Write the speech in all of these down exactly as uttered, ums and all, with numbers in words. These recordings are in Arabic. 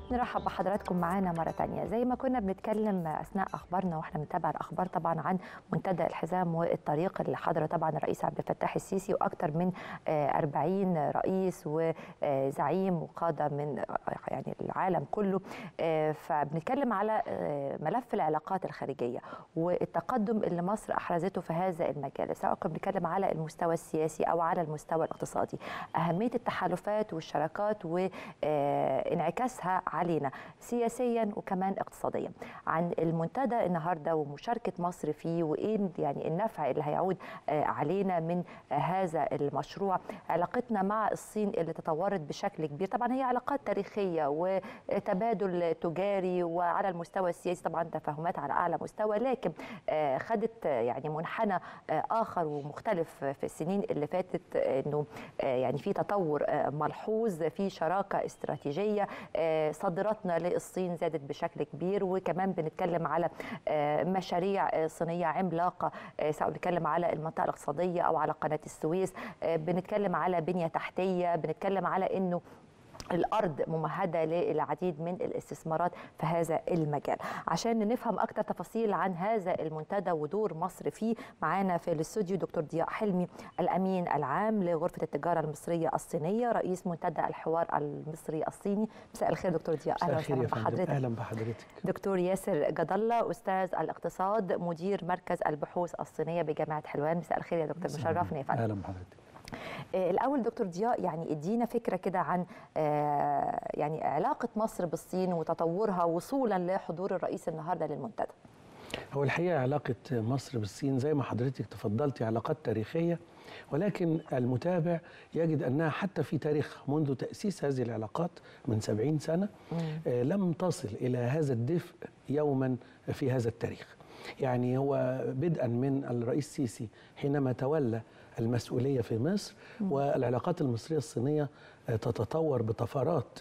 نرحب بحضراتكم معانا مرة تانية. زي ما كنا بنتكلم أثناء أخبارنا وإحنا بنتابع الأخبار طبعا عن منتدى الحزام والطريق اللي حضر طبعا الرئيس عبد الفتاح السيسي وأكثر من أربعين رئيس وزعيم وقادة من يعني العالم كله. فبنتكلم على ملف العلاقات الخارجية والتقدم اللي مصر أحرزته في هذا المجال، سواء كنا بنتكلم على المستوى السياسي أو على المستوى الاقتصادي، أهمية التحالفات والشراكات وانعكاسها علينا سياسيا وكمان اقتصاديا. عن المنتدى النهارده ومشاركه مصر فيه وايه يعني النفع اللي هيعود علينا من هذا المشروع، علاقتنا مع الصين اللي تطورت بشكل كبير. طبعا هي علاقات تاريخيه وتبادل تجاري، وعلى المستوى السياسي طبعا تفاهمات على اعلى مستوى، لكن خدت يعني منحنى اخر ومختلف في السنين اللي فاتت، انه يعني في تطور ملحوظ في شراكه استراتيجيه. صادراتنا للصين زادت بشكل كبير، وكمان بنتكلم على مشاريع صينيه عملاقه، سواء بنتكلم على المنطقه الاقتصاديه او على قناه السويس، بنتكلم على بنيه تحتيه، بنتكلم على انه الأرض ممهدة للعديد من الاستثمارات في هذا المجال. عشان نفهم أكثر تفاصيل عن هذا المنتدى ودور مصر فيه، معانا في الاستوديو دكتور ضياء حلمي، الأمين العام لغرفة التجارة المصرية الصينية، رئيس منتدى الحوار المصري الصيني. مساء الخير دكتور ضياء، أهلا وسهلا بحضرتك. أهلا بحضرتك. دكتور ياسر جد الله، أستاذ الاقتصاد، مدير مركز البحوث الصينية بجامعة حلوان. مساء الخير يا دكتور، مشرفني يا فندم. أهلا بحضرتك. الأول دكتور ضياء، يعني ادينا فكرة كده عن يعني علاقة مصر بالصين وتطورها وصولا لحضور الرئيس النهارده للمنتدى. هو الحقيقة علاقة مصر بالصين زي ما حضرتك تفضلتي علاقات تاريخية، ولكن المتابع يجد أنها حتى في تاريخ منذ تأسيس هذه العلاقات من سبعين سنة آه لم تصل إلى هذا الدفء يوما في هذا التاريخ. يعني هو بدءا من الرئيس السيسي حينما تولى المسؤولية في مصر، والعلاقات المصرية الصينية تتطور بطفرات،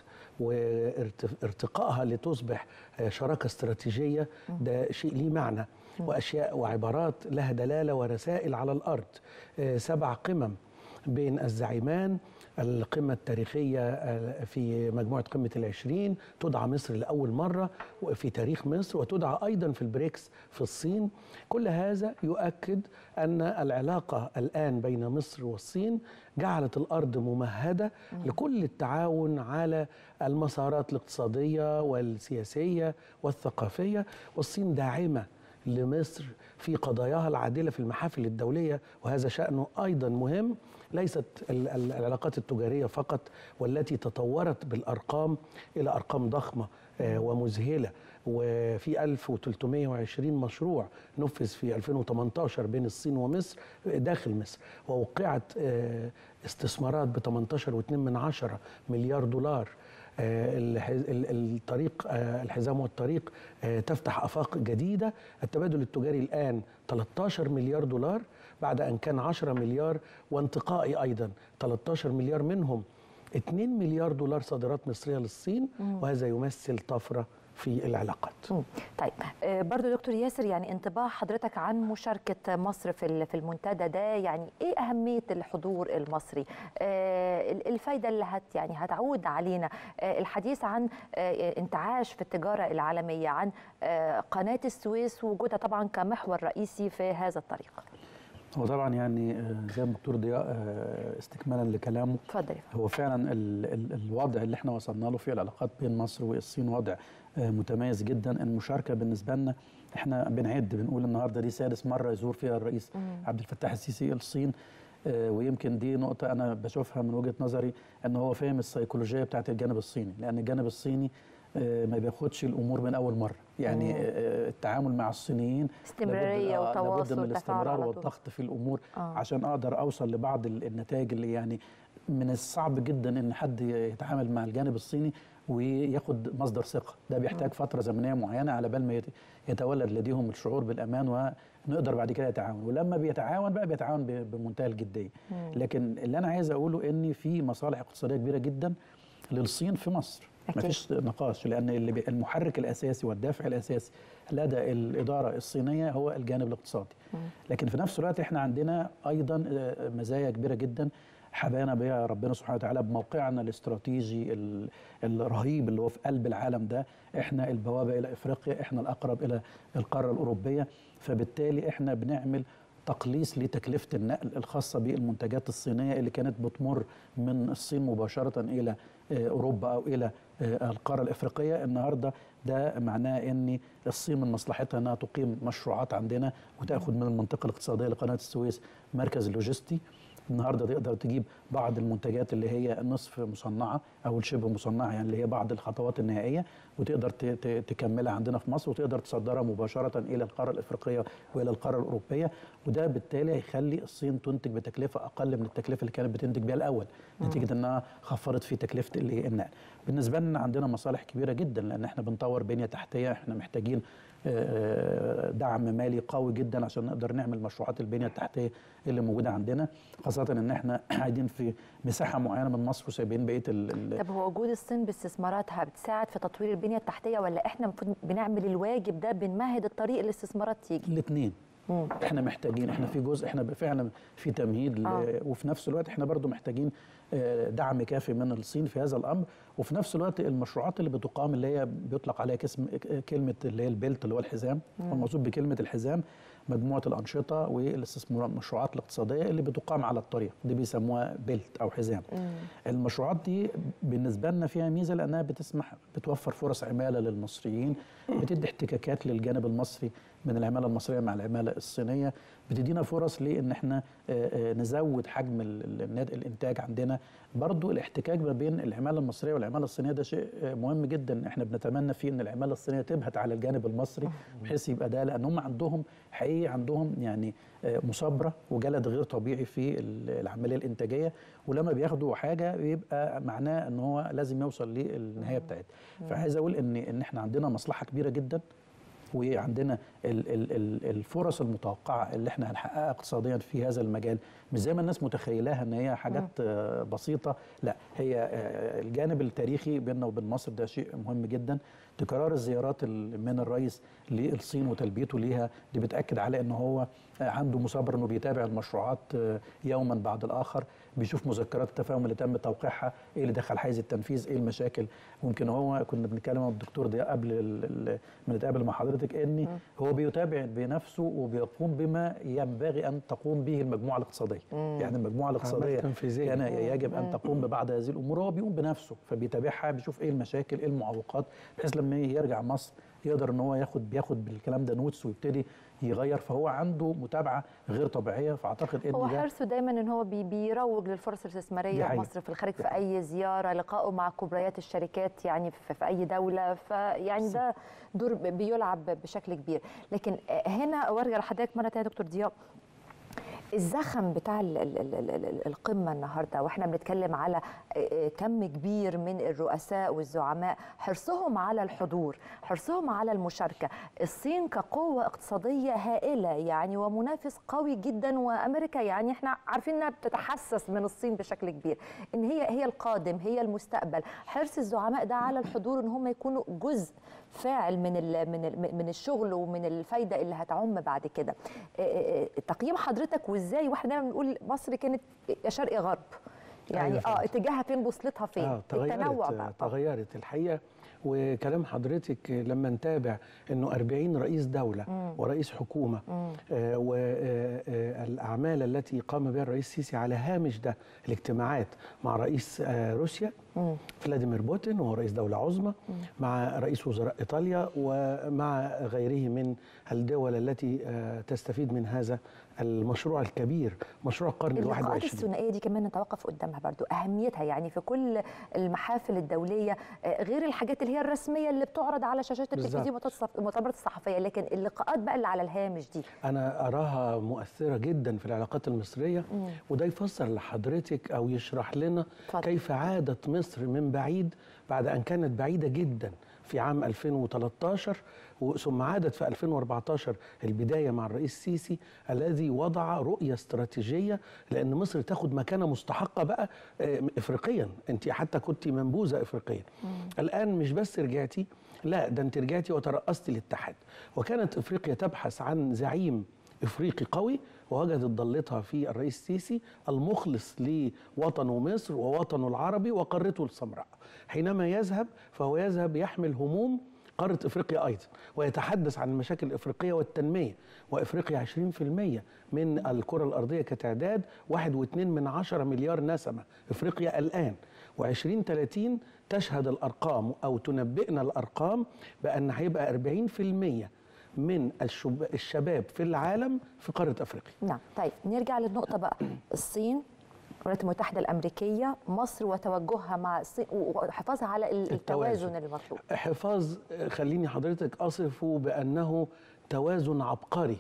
وارتقائها لتصبح شراكة استراتيجية ده شيء ليه معنى، وأشياء وعبارات لها دلالة ورسائل على الأرض. سبع قمم بين الزعيمان، القمة التاريخية في مجموعة قمة العشرين، تدعى مصر لأول مرة في تاريخ مصر، وتدعى أيضا في البريكس في الصين. كل هذا يؤكد أن العلاقة الآن بين مصر والصين جعلت الأرض ممهدة لكل التعاون على المسارات الاقتصادية والسياسية والثقافية، والصين داعمة لمصر في قضاياها العادلة في المحافل الدولية، وهذا شأنه أيضا مهم. ليست العلاقات التجارية فقط والتي تطورت بالأرقام إلى أرقام ضخمة ومذهلة، وفي ألف وثلاثمائة وعشرين مشروع نفذ في ألفين وثمانية عشر بين الصين ومصر داخل مصر، ووقعت استثمارات ب ثمانية عشر فاصلة اثنين من عشرة مليار دولار. الطريق الحزام والطريق تفتح آفاق جديدة. التبادل التجاري الآن ثلاثة عشر مليار دولار بعد أن كان عشرة مليار، وانتقائي أيضا ثلاثة عشر مليار، منهم اثنين مليار دولار صادرات مصرية للصين، وهذا يمثل طفرة في العلاقات. طيب برضو دكتور ياسر، يعني انطباع حضرتك عن مشاركة مصر في في المنتدى ده، يعني ايه أهمية الحضور المصري، الفايدة اللي هت يعني هتعود علينا، الحديث عن انتعاش في التجارة العالمية، عن قناة السويس ووجودها طبعا كمحور رئيسي في هذا الطريق. هو طبعا يعني زي ما الدكتور ضياء استكمالا لكلامه، اتفضل. هو فعلا ال ال الوضع اللي احنا وصلنا له في العلاقات بين مصر والصين وضع متميز جدا. المشاركه بالنسبه لنا احنا بنعد بنقول النهارده دي سادس مره يزور فيها الرئيس عبد الفتاح السيسي الصين، ويمكن دي نقطه انا بشوفها من وجهه نظري ان هو فاهم السيكولوجيه بتاعت الجانب الصيني، لان الجانب الصيني ما بياخدش الامور من اول مره، يعني مم. التعامل مع الصينيين استمراريه وتواصل، لابد من الاستمرار والضغط في الامور آه. عشان اقدر اوصل لبعض النتائج اللي يعني من الصعب جدا ان حد يتعامل مع الجانب الصيني وياخد مصدر ثقه، ده بيحتاج فتره زمنيه معينه على بال ما يتولد لديهم الشعور بالامان ونقدر بعد كده يتعاون، ولما بيتعاون بقى بيتعاون بمنتهى الجديه. مم. لكن اللي انا عايز اقوله ان في مصالح اقتصاديه كبيره جدا للصين في مصر، ما فيش نقاش، لان اللي المحرك الاساسي والدافع الاساسي لدى الاداره الصينيه هو الجانب الاقتصادي. مم. لكن في نفس الوقت احنا عندنا ايضا مزايا كبيره جدا حبانا بها ربنا سبحانه وتعالى بموقعنا الاستراتيجي الرهيب اللي هو في قلب العالم ده. احنا البوابه الى افريقيا، احنا الاقرب الى القاره الاوروبيه، فبالتالي احنا بنعمل تقليص لتكلفه النقل الخاصه بالمنتجات الصينيه اللي كانت بتمر من الصين مباشره الى اوروبا او الى القاره الافريقيه. النهارده ده معناه ان الصين من مصلحتها انها تقيم مشروعات عندنا وتاخذ من المنطقه الاقتصاديه لقناه السويس مركز لوجستي. النهارده تقدر تجيب بعض المنتجات اللي هي نصف مصنعه او شبه مصنعه، يعني اللي هي بعض الخطوات النهائيه، وتقدر تكملها عندنا في مصر وتقدر تصدرها مباشره الى القاره الافريقيه والى القاره الاوروبيه. وده بالتالي هيخلي الصين تنتج بتكلفه اقل من التكلفه اللي كانت بتنتج بها الاول، نتيجه انها خفضت في تكلفه النقل. بالنسبه لنا عندنا مصالح كبيره جدا، لان احنا بنطور بنيه تحتيه، احنا محتاجين دعم مالي قوي جدا عشان نقدر نعمل مشروعات البنيه التحتيه اللي موجوده عندنا، خاصه ان احنا قاعدين في مساحه معينه من مصر وسايبين بقيه ال طب هو وجود الصين باستثماراتها بتساعد في تطوير البنيه التحتيه، ولا احنا المفروض بنعمل الواجب ده بنمهد الطريق الاستثمارات تيجي؟ الاثنين. احنا محتاجين، احنا في جزء احنا فعلا في تمهيد آه. وفي نفس الوقت احنا برضو محتاجين دعم كافي من الصين في هذا الامر. وفي نفس الوقت المشروعات اللي بتقام اللي هي بيطلق عليها اسم كلمه اللي هي البيلت اللي هو الحزام، والمقصود بكلمه الحزام مجموعه الانشطه والمشروعات الاقتصاديه اللي بتقام على الطريق دي بيسموها بيلت او حزام. مم. المشروعات دي بالنسبه لنا فيها ميزه لانها بتسمح بتوفر فرص عماله للمصريين، بتدي احتكاكات للجانب المصري من العماله المصريه مع العماله الصينيه، بتدينا فرص لان احنا نزود حجم الانتاج عندنا. برضو الاحتكاك ما بين العماله المصريه والعماله الصينيه ده شيء مهم جدا، احنا بنتمنى فيه ان العماله الصينيه تبهت على الجانب المصري بحيث يبقى ده، لان هم عندهم حقيقي عندهم يعني مثابره وجلد غير طبيعي في العمليه الانتاجيه، ولما بياخدوا حاجه بيبقى معناه ان هو لازم يوصل للنهايه بتاعتها. فعايز اقول ان ان احنا عندنا مصلحه كبيره جدا، وعندنا الفرص المتوقعه اللي احنا هنحققها اقتصاديا في هذا المجال مش زي ما الناس متخيلاها ان هي حاجات بسيطه، لا، هي الجانب التاريخي بيننا وبين مصر ده شيء مهم جدا. تكرار الزيارات من الرئيس للصين وتلبيته ليها دي بتاكد على ان هو عنده مثابره انه بيتابع المشروعات يوما بعد الاخر، بيشوف مذكرات التفاهم اللي تم توقيعها، ايه اللي دخل حيز التنفيذ، ايه المشاكل. ممكن هو كنا بنتكلم مع الدكتور ضياء قبل ما نتقابل مع حضرتك ان هو بيتابع بنفسه وبيقوم بما ينبغي ان تقوم به المجموعه الاقتصاديه. مم. يعني المجموعه الاقتصاديه كان يجب ان تقوم ببعض هذه الامور، هو بيقوم بنفسه، فبيتابعها، بيشوف ايه المشاكل، ايه المعوقات، بحيث لما يرجع مصر يقدر ان هو ياخد بياخد بالكلام ده نوتس ويبتدي يغير. فهو عنده متابعه غير طبيعيه، فاعتقد ان هو حرصه دايما ان هو بي بيروج للفرص الاستثماريه في مصر في الخارج، في اي زياره، لقائه مع كبريات الشركات يعني في, في اي دوله، فيعني ده دور بيلعب بشكل كبير. لكن هنا وارجع لحضرتك مره ثانيه دكتور ضياء، الزخم بتاع ال ال ال ال القمة النهاردة، واحنا بنتكلم على كم كبير من الرؤساء والزعماء، حرصهم على الحضور، حرصهم على المشاركة. الصين كقوة اقتصادية هائلة يعني ومنافس قوي جدا، وأمريكا يعني احنا عارفين انها بتتحسس من الصين بشكل كبير، ان هي هي القادم، هي المستقبل. حرص الزعماء ده على الحضور، ان هم يكونوا جزء فاعل من من من الشغل ومن الفايدة اللي هتعم بعد كده. تقييم حضرتك وازاي، واحنا دايما بنقول مصر كانت يا شرق يا غرب، يعني أيوة اه اتجاهها فين، بوصلتها فين، آه التنوع بقى تغيرت الحقيقه. وكلام حضرتك لما نتابع انه أربعين رئيس دوله مم. ورئيس حكومه آه والاعمال آه التي قام بها الرئيس السيسي على هامش ده الاجتماعات مع رئيس آه روسيا مم. فلاديمير بوتين وهو رئيس دوله عظمى، مم. مع رئيس وزراء ايطاليا، ومع غيره من الدول التي آه تستفيد من هذا المشروع الكبير، مشروع القرن الواحد والعشرين. اللقاءات الثنائيه دي كمان نتوقف قدامها برضو اهميتها، يعني في كل المحافل الدوليه غير الحاجات اللي هي الرسميه اللي بتعرض على شاشات التلفزيون والمؤتمرات الصحفية، لكن اللقاءات بقى اللي على الهامش دي انا اراها مؤثره جدا في العلاقات المصريه. مم. وده يفسر لحضرتك او يشرح لنا فضل. كيف عادت مصر من بعيد بعد ان كانت بعيده جدا في عام ألفين وثلاثة عشر، ثم عادت في ألفين وأربعة عشر البداية مع الرئيس السيسي الذي وضع رؤية استراتيجية، لأن مصر تاخد مكانة مستحقة بقى إفريقيا. أنت حتى كنت منبوذة إفريقيا. مم. الآن مش بس رجعتي، لا، ده أنت رجعتي وترأست الاتحاد، وكانت إفريقيا تبحث عن زعيم إفريقي قوي، ووجدت ضلتها في الرئيس السيسي المخلص لوطنه مصر ووطنه العربي وقارته السمراء. حينما يذهب فهو يذهب يحمل هموم قارة إفريقيا أيضا، ويتحدث عن المشاكل الإفريقية والتنمية. وإفريقيا عشرين بالمئة من الكرة الأرضية كتعداد، واحد واثنين من عشرة مليار نسمة إفريقيا الآن. وعشرين ثلاثين تشهد الأرقام أو تنبئنا الأرقام بأن هيبقى أربعين بالمئة من الشباب في العالم في قارة أفريقيا. نعم. طيب نرجع للنقطة بقى، الصين، الولايات المتحدة الأمريكية، مصر وتوجهها مع الصين وحفاظها على التوازن المطلوب. حفاظ، خليني حضرتك أصفه بأنه توازن عبقري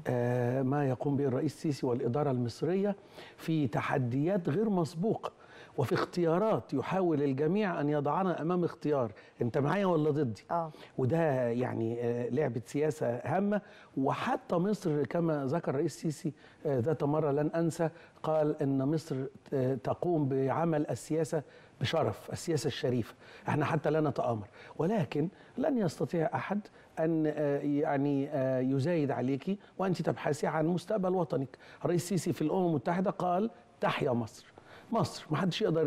آه ما يقوم به الرئيس السيسي والإدارة المصرية في تحديات غير مسبوقة، وفي اختيارات يحاول الجميع أن يضعنا أمام اختيار أنت معايا ولا ضدي. آه. وده يعني آه لعبة سياسة هامة. وحتى مصر كما ذكر الرئيس السيسي آه ذات مرة لن أنسى، قال أن مصر آه تقوم بعمل السياسة بشرف، السياسة الشريفة. احنا حتى لا نتآمر، ولكن لن يستطيع أحد أن يعني يزايد عليك وأنت تبحثي عن مستقبل وطنك. الرئيس السيسي في الأمم المتحدة قال تحيا مصر. مصر ما حدش يقدر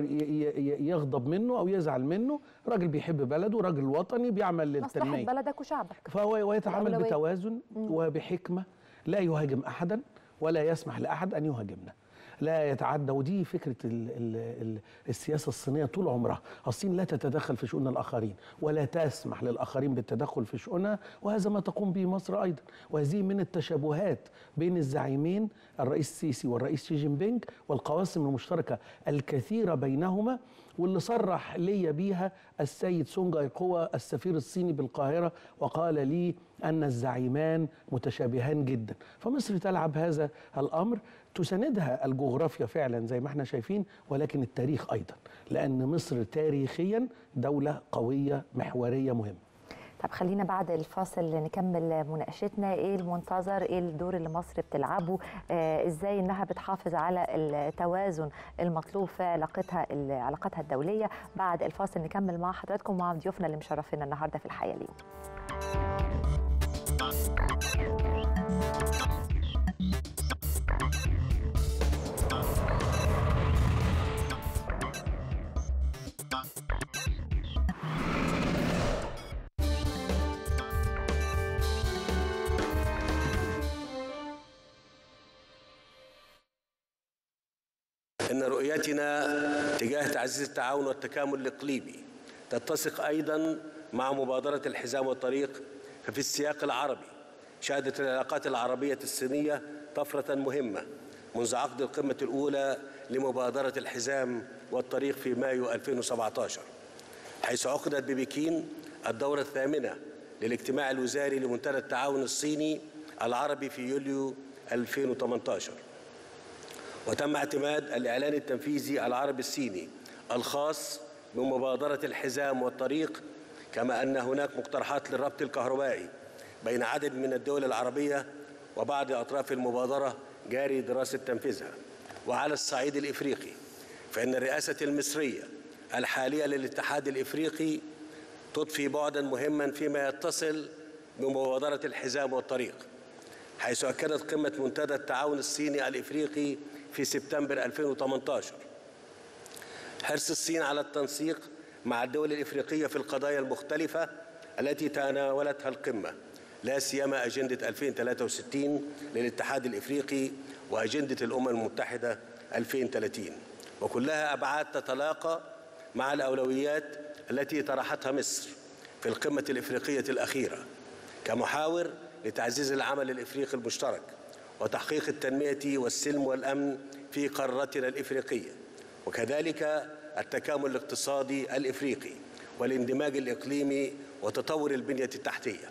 يغضب منه أو يزعل منه، راجل بيحب بلده، راجل وطني بيعمل للتنمية، مصلحة بلدك وشعبك. فهو يتعامل بتوازن وبحكمة، لا يهاجم أحدا ولا يسمح لأحد أن يهاجمنا، لا يتعدى. ودي فكرة ال ال ال السياسة الصينية طول عمرها. الصين لا تتدخل في شؤون الآخرين ولا تسمح للآخرين بالتدخل في شؤونها، وهذا ما تقوم به مصر أيضا. وهذه من التشابهات بين الزعيمين الرئيس السيسي والرئيس شي جين بينج، والقواسم المشتركة الكثيرة بينهما، واللي صرح لي بيها السيد سونج ايقوى السفير الصيني بالقاهرة، وقال لي أن الزعيمان متشابهان جدا. فمصر تلعب هذا الأمر، تساندها الجغرافيا فعلا زي ما احنا شايفين، ولكن التاريخ أيضا، لأن مصر تاريخيا دولة قوية محورية مهمة. طب خلينا بعد الفاصل نكمل مناقشتنا. ايه المنتظر، ايه الدور اللي مصر بتلعبه، آه ازاي انها بتحافظ على التوازن المطلوب في علاقتها علاقتها الدوليه. بعد الفاصل نكمل مع حضراتكم ومع ضيوفنا اللي مشرفينا النهارده في الحياه اليوم. إن رؤيتنا تجاه تعزيز التعاون والتكامل الإقليمي تتسق أيضا مع مبادرة الحزام والطريق. ففي السياق العربي شهدت العلاقات العربية الصينية طفرة مهمة منذ عقد القمة الأولى لمبادرة الحزام والطريق في مايو ألفين وسبعة عشر، حيث عقدت ببكين الدورة الثامنة للاجتماع الوزاري لمنتدى التعاون الصيني العربي في يوليو ألفين وثمانية عشر. وتم اعتماد الإعلان التنفيذي العربي الصيني الخاص بمبادرة الحزام والطريق، كما أن هناك مقترحات للربط الكهربائي بين عدد من الدول العربية وبعض أطراف المبادرة جاري دراسة تنفيذها. وعلى الصعيد الإفريقي فإن الرئاسة المصرية الحالية للاتحاد الإفريقي تضفي بعداً مهماً فيما يتصل بمبادرة الحزام والطريق، حيث أكدت قمة منتدى التعاون الصيني الإفريقي في سبتمبر ألفين وثمانية عشر حرص الصين على التنسيق مع الدول الإفريقية في القضايا المختلفة التي تناولتها القمة، لا سيما أجندة ألفين وثلاثة وستين للاتحاد الإفريقي وأجندة الأمم المتحدة ألفين وثلاثين، وكلها أبعاد تتلاقى مع الأولويات التي طرحتها مصر في القمة الإفريقية الأخيرة كمحاور لتعزيز العمل الإفريقي المشترك وتحقيق التنمية والسلم والأمن في قارتنا الإفريقية، وكذلك التكامل الاقتصادي الإفريقي والاندماج الإقليمي وتطور البنية التحتية.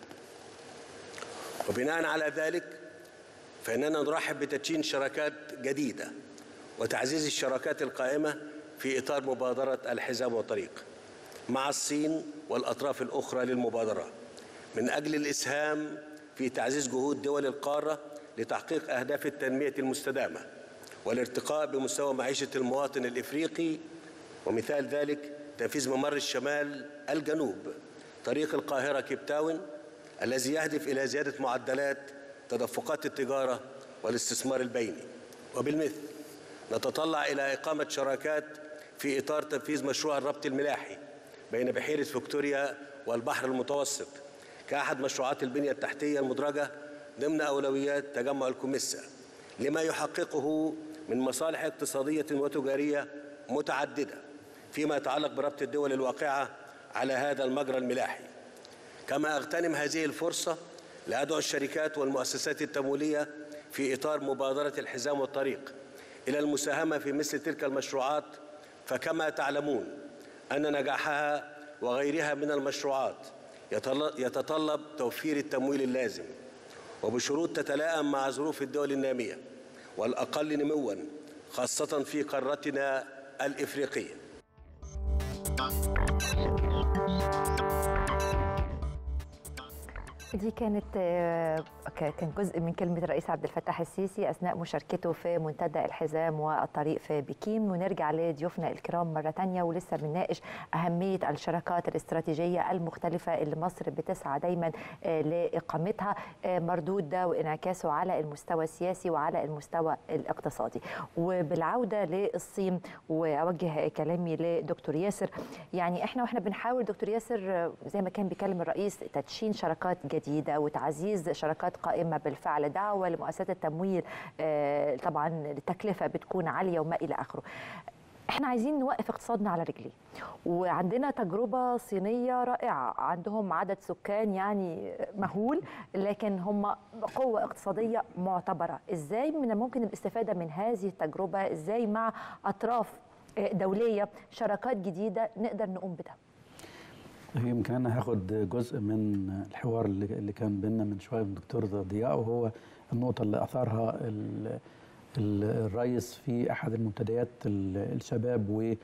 وبناء على ذلك فإننا نرحب بتدشين شراكات جديدة وتعزيز الشراكات القائمة في إطار مبادرة الحزام والطريق مع الصين والأطراف الأخرى للمبادرة، من أجل الإسهام في تعزيز جهود دول القارة لتحقيق أهداف التنمية المستدامة والارتقاء بمستوى معيشة المواطن الإفريقي. ومثال ذلك تنفيذ ممر الشمال الجنوب طريق القاهرة كيب تاون الذي يهدف إلى زيادة معدلات تدفقات التجارة والاستثمار البيني. وبالمثل نتطلع إلى إقامة شراكات في إطار تنفيذ مشروع الربط الملاحي بين بحيرة فيكتوريا والبحر المتوسط كأحد مشروعات البنية التحتية المدرجة ضمن أولويات تجمع الكوميسا، لما يحققه من مصالح اقتصادية وتجارية متعددة فيما يتعلق بربط الدول الواقعة على هذا المجرى الملاحي. كما أغتنم هذه الفرصة لأدعو الشركات والمؤسسات التمويلية في إطار مبادرة الحزام والطريق إلى المساهمة في مثل تلك المشروعات، فكما تعلمون أن نجاحها وغيرها من المشروعات يتطلب توفير التمويل اللازم وبشروط تتلائم مع ظروف الدول النامية والأقل نمواً خاصة في قارتنا الإفريقية. دي كانت كان جزء من كلمة الرئيس عبد الفتاح السيسي أثناء مشاركته في منتدى الحزام والطريق في بكين. ونرجع لضيوفنا الكرام مرة تانية ولسه بنناقش أهمية الشراكات الاستراتيجية المختلفة اللي مصر بتسعى دايما لإقامتها، مردود ده وإنعكاسه على المستوى السياسي وعلى المستوى الاقتصادي. وبالعودة للصين وأوجه كلامي لدكتور ياسر، يعني إحنا وإحنا بنحاول دكتور ياسر زي ما كان بيكلم الرئيس تدشين شراكات جديدة وتعزيز شراكات قائمة بالفعل، دعوة لمؤسسات التمويل طبعا التكلفة بتكون عالية وما إلى آخره. احنا عايزين نوقف اقتصادنا على رجليه، وعندنا تجربة صينية رائعة، عندهم عدد سكان يعني مهول لكن هم قوة اقتصادية معتبرة. ازاي من الممكن الاستفادة من هذه التجربة؟ ازاي مع أطراف دولية شراكات جديدة نقدر نقوم بده؟ يمكن انا هاخد جزء من الحوار اللي كان بيننا من شويه من الدكتور ضياء، وهو النقطه اللي اثارها الرئيس في احد المنتديات الشباب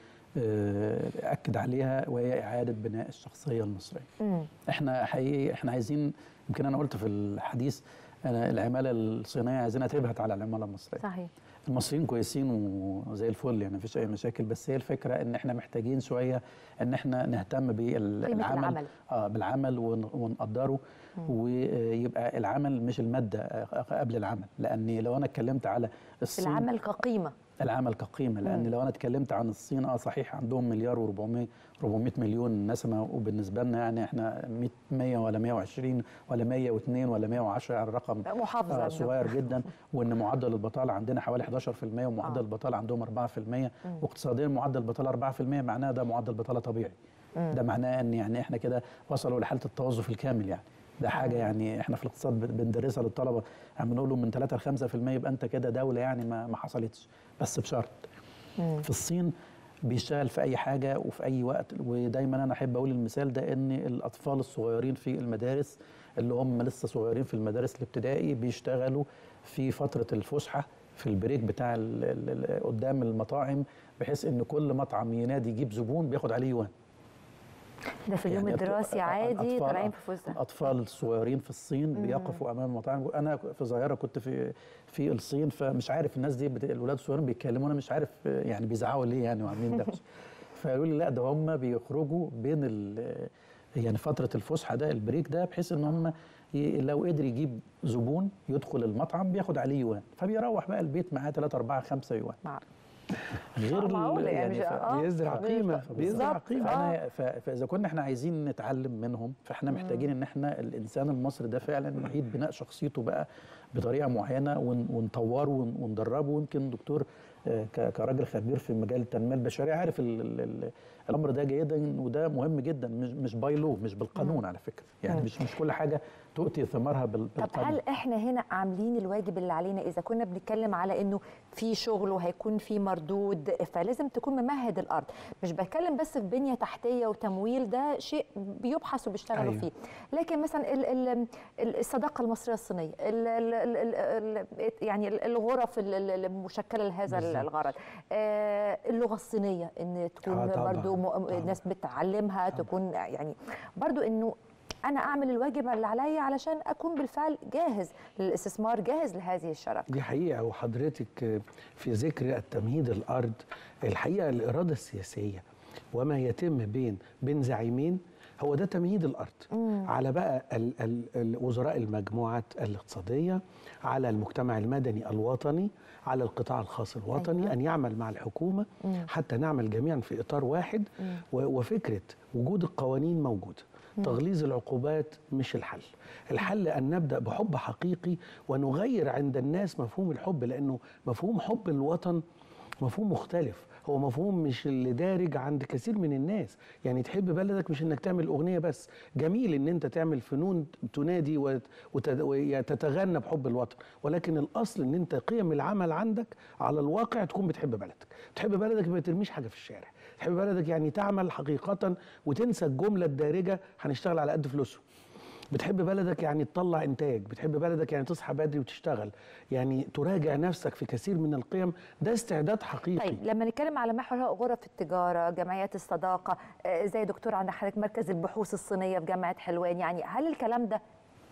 واكد عليها، وهي اعاده بناء الشخصيه المصريه. م. احنا حقيقي احنا عايزين، يمكن انا قلت في الحديث أنا العماله الصينيه عايزينها تبهت على العماله المصريه. صحيح. المصريين كويسين وزي الفل يعني مفيش اي مشاكل، بس هي الفكره ان احنا محتاجين شويه ان احنا نهتم بالعمل اه بالعمل ونقدره، ويبقى العمل مش الماده قبل العمل. لان لو انا اتكلمت على الصين العمل كقيمه العمل كقيمه لان مم. لو انا اتكلمت عن الصين اه صحيح عندهم مليار وربعمية ربعمية مليون نسمه، وبالنسبه لنا يعني احنا مية ولا مية وعشرين ولا مية واتنين ولا مية وعشرة، يعني الرقم محافظه آه صغير جدا. وان معدل البطاله عندنا حوالي حداشر في المية ومعدل آه. البطاله عندهم أربعة في المية، واقتصاديا معدل البطاله أربعة في المية، معناه ده معدل بطاله طبيعي. مم. ده معناه ان يعني احنا كده وصلوا لحاله التوظف الكامل. يعني ده حاجه يعني احنا في الاقتصاد بندرسها للطلبه، يعني بنقول لهم من ثلاثة ل خمسة في المية يبقى انت كده دوله يعني ما ما حصلتش، بس بشرط. مم. في الصين بيشتغل في اي حاجه وفي اي وقت، ودايما انا احب اقول المثال ده ان الاطفال الصغيرين في المدارس اللي هم لسه صغيرين في المدارس الابتدائي بيشتغلوا في فتره الفسحه في البريك بتاع ال ال قدام المطاعم، بحيث ان كل مطعم ينادي يجيب زبون بياخد عليه يوان. ده في اليوم يعني الدراسي عادي طالعين في فسحه. الاطفال الصغيرين في الصين مم. بيقفوا امام المطاعم. انا في ظاهره كنت في في الصين، فمش عارف الناس دي الاولاد الصغيرين بيتكلموا، انا مش عارف يعني بيزعقوا ليه يعني وعاملين دوشه. فقالوا لي لا ده هم بيخرجوا بين يعني فتره الفسحه ده البريك ده، بحيث ان هم لو قدر يجيب زبون يدخل المطعم بياخد عليه يوان، فبيروح بقى البيت معاه ثلاثة أربعة خمسة يوان. مع. غير معقولة يعني, يعني بيزرع قيمه بيزرع قيمه آه. فاذا كنا احنا عايزين نتعلم منهم، فاحنا محتاجين ان احنا الانسان المصري ده فعلا نعيد بناء شخصيته بقى بطريقه معينه ونطوره وندربه. ويمكن دكتور كراجل خبير في مجال التنميه البشريه عارف ال ال الامر ده جيدا، وده مهم جدا، مش مش بايلو مش بالقانون على فكره، يعني مش مش كل حاجه تؤتي ثمارها بالقانون. طب هل احنا هنا عاملين الواجب اللي علينا؟ اذا كنا بنتكلم على انه في شغل وهيكون في مردود، فلازم تكون ممهد الارض. مش بتكلم بس في بنيه تحتيه وتمويل، ده شيء بيبحث وبيشتغلوا أيوه. فيه، لكن مثلا ال ال الصداقه المصريه الصينيه، ال ال ال يعني الغرف المشكله لهذا بالزبط. الغرض، آه اللغه الصينيه ان تكون آه برضو الناس بتعلمها، تكون يعني برضو انه أنا أعمل الواجب اللي عليا علشان أكون بالفعل جاهز للاستثمار، جاهز لهذه الشراكة. دي حقيقة. وحضرتك في ذكر التمهيد الأرض، الحقيقة الإرادة السياسية وما يتم بين بين زعيمين هو ده تمهيد الارض مم. على بقى ال ال ال وزراء المجموعات الاقتصاديه، على المجتمع المدني الوطني، على القطاع الخاص الوطني. أيوة. ان يعمل مع الحكومه مم. حتى نعمل جميعا في اطار واحد. مم. وفكره وجود القوانين موجوده، تغليظ العقوبات مش الحل. الحل أن نبدأ بحب حقيقي ونغير عند الناس مفهوم الحب، لأنه مفهوم حب الوطن مفهوم مختلف، هو مفهوم مش اللي دارج عند كثير من الناس. يعني تحب بلدك مش انك تعمل اغنيه بس، جميل ان انت تعمل فنون تنادي وتتغنى بحب الوطن، ولكن الاصل ان انت قيم العمل عندك على الواقع تكون بتحب بلدك. تحب بلدك ما ترميش حاجه في الشارع، تحب بلدك يعني تعمل حقيقه وتنسى الجمله الدارجه هنشتغل على قد فلوسهم. بتحب بلدك يعني تطلع انتاج، بتحب بلدك يعني تصحى بدري وتشتغل، يعني تراجع نفسك في كثير من القيم. ده استعداد حقيقي. طيب لما نتكلم على محور غرف التجاره، جمعيات الصداقه، زي دكتور عند حضرتك مركز البحوث الصينيه في جامعه حلوان، يعني هل الكلام ده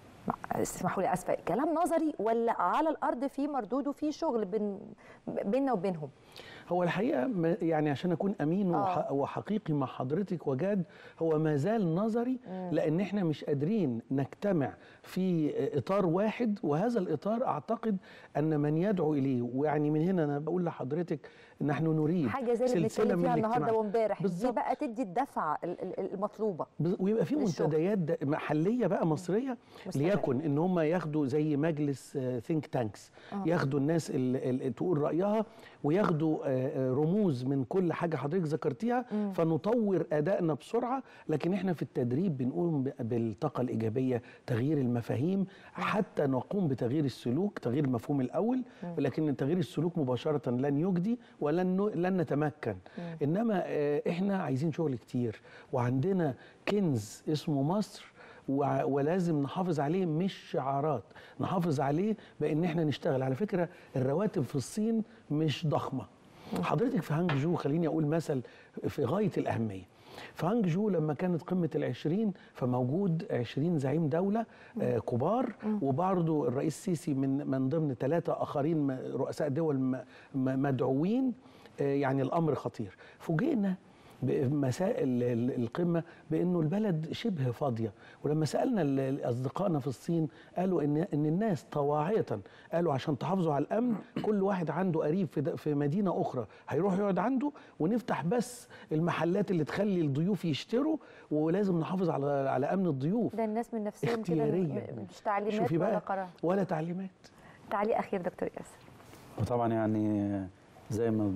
اسمحوا لي اسفه كلام نظري ولا على الارض في مردود وفي شغل بين بيننا وبينهم؟ هو الحقيقه يعني عشان اكون امين آه. وحقيقي مع حضرتك وجاد، هو ما زال نظري، لان احنا مش قادرين نجتمع في اطار واحد، وهذا الاطار اعتقد ان من يدعو اليه، ويعني من هنا انا بقول لحضرتك نحن نريد حاجه زي اللي بنتكلم فيها النهارده وامبارح، دي بقى تدي الدفعه المطلوبه، ويبقى في منتديات محليه بقى مصريه، ليكن ان هم ياخدوا زي مجلس ثينك تانكس، آه. ياخدوا الناس اللي تقول رايها وياخدوا رموز من كل حاجه حضرتك ذكرتيها، مم. فنطور ادائنا بسرعه. لكن احنا في التدريب بنقوم بالطاقه الايجابيه، تغيير المفاهيم، حتى نقوم بتغيير السلوك، تغيير المفهوم الاول، مم. لكن تغيير السلوك مباشره لن يجدي ولن لن نتمكن. مم. انما احنا عايزين شغل كتير، وعندنا كنز اسمه مصر، ولازم نحافظ عليه، مش شعارات، نحافظ عليه بان احنا نشتغل. على فكره الرواتب في الصين مش ضخمه. حضرتك في هانججو، خليني اقول مثل في غايه الاهميه. في هانججو لما كانت قمه العشرين، فموجود عشرين زعيم دوله آه كبار، وبرضه الرئيس السيسي من من ضمن ثلاثه اخرين رؤساء دول مدعوين. آه يعني الامر خطير. فوجئنا بمسائل القمه بانه البلد شبه فاضيه، ولما سالنا اصدقائنا في الصين قالوا ان ان الناس طواعيه قالوا عشان تحافظوا على الامن كل واحد عنده قريب في في مدينه اخرى هيروح يقعد عنده، ونفتح بس المحلات اللي تخلي الضيوف يشتروا، ولازم نحافظ على على امن الضيوف. ده الناس من نفسهم كده، مش تعليمات ولا قرار ولا تعليمات. تعليق اخير دكتور ياسر. وطبعا يعني زي ما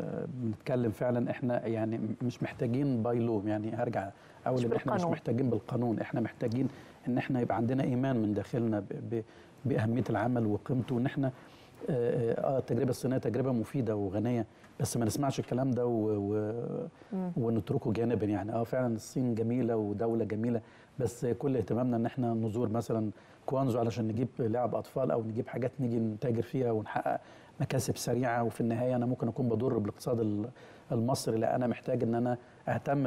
بنتكلم فعلا احنا يعني مش محتاجين بايلوم، يعني هرجع اقول ان احنا مش محتاجين بالقانون، احنا محتاجين ان احنا يبقى عندنا ايمان من داخلنا باهميه العمل وقيمته، وان احنا اه التجربه الصينيه تجربه مفيده وغنيه، بس ما نسمعش الكلام ده و... و... ونتركه جانبا. يعني اه فعلا الصين جميله ودوله جميله، بس كل اهتمامنا ان احنا نزور مثلا كوانزو علشان نجيب لعب اطفال او نجيب حاجات نيجي نتاجر فيها ونحقق مكاسب سريعه، وفي النهايه انا ممكن اكون بضر بالاقتصاد المصري. لا، انا محتاج ان انا اهتم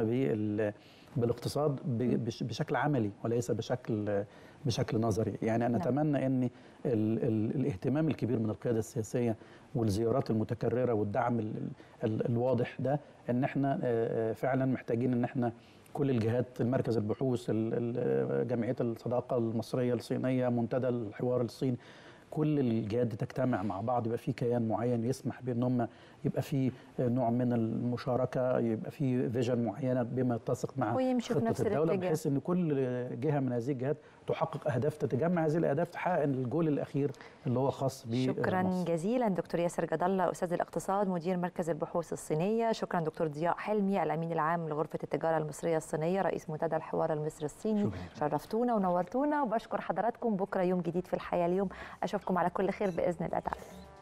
بالاقتصاد بشكل عملي وليس بشكل بشكل نظري. يعني انا اتمنى ان ال ال الاهتمام الكبير من القياده السياسيه والزيارات المتكرره والدعم ال ال الواضح ده، ان احنا فعلا محتاجين ان احنا كل الجهات، المركز البحوث، جمعيه الصداقه المصريه الصينيه، منتدى الحوار الصيني، كل الجهات دي تجتمع مع بعض، يبقى في كيان معين يسمح بان هم يبقى في نوع من المشاركه، يبقى في فيجن معينه بما يتسق مع خطه الدوله، بحيث ان كل جهه من هذه الجهات تحقق اهداف، تتجمع هذه الاهداف تحقق الجول الاخير اللي هو خاص ب شكرا مصر. جزيلا دكتور ياسر جد الله، استاذ الاقتصاد، مدير مركز البحوث الصينيه. شكرا دكتور ضياء حلمي، الامين العام لغرفه التجاره المصريه الصينيه، رئيس منتدى الحوار المصري الصيني. شرفتونا ونورتونا، وبشكر حضراتكم. بكره يوم جديد في الحياه اليوم، اشوفكم على كل خير باذن الله تعالى.